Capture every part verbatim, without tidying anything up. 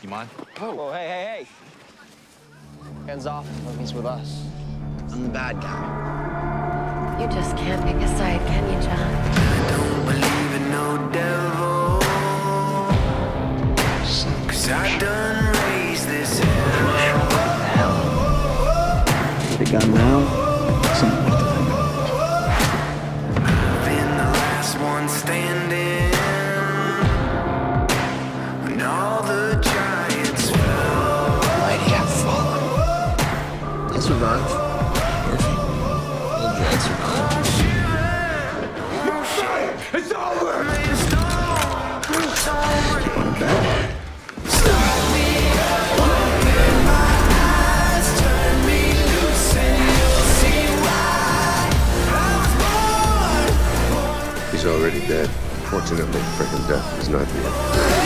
You mind? Oh, oh hey, hey, hey. Hands off when he's with us. I'm the bad guy. You just can't pick a side, can you, John? I don't believe in no devil, 'cause I done raised this hell. What they got now? Something worth the thing. I've been the last one standing when all the giants fell. Mighty have fallen. I survived. Murphy. Little Dad survived. It's over! Keep on back. He's already dead. Fortunately, freaking death is not the end.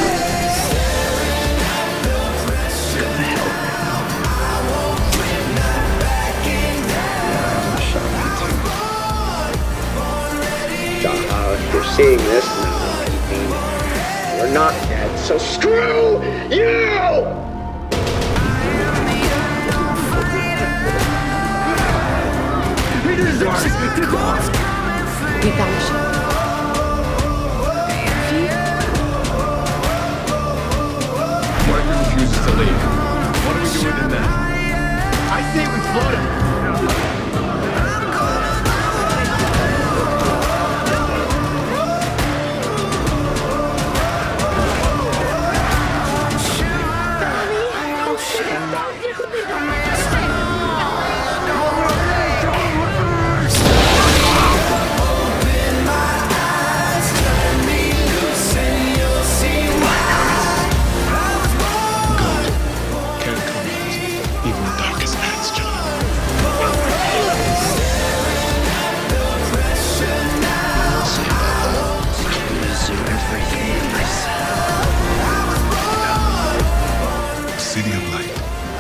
John, uh, if you're seeing this now, we're not dead, so screw you! We found the ship. What if he refuses to leave? What do we do with him then? I say we float him. City of light.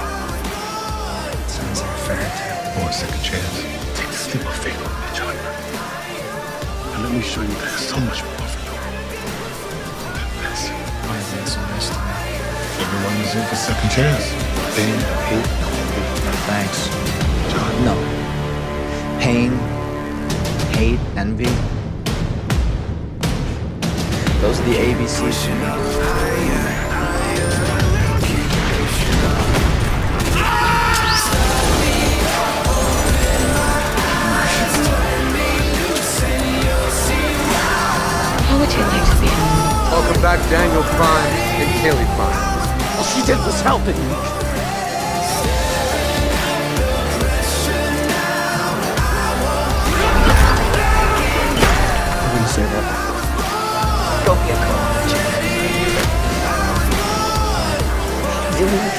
Sounds like a fairy tale. Or a second chance. Take the slip of faith on me, John. And let me show you there's so much more for you. That mess. Why is that so nice to me? Everyone is in for second chance. Pain, hate, no envy. No thanks. John. No. Pain, hate, envy. Those are the A B Cs. How would you like to be? Welcome back, Daniel Prime and Kaylee Prime. All she did was helping me. I'm gonna save up. Go be a coach. Really?